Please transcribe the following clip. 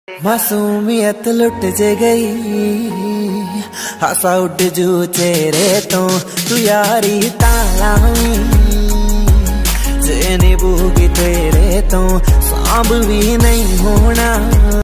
मासूमियत लुट जे गई, हासा उड जू चेहरे तो तू यारी तालावी जे निभूगी तेरे तो सांभ भी नहीं होना।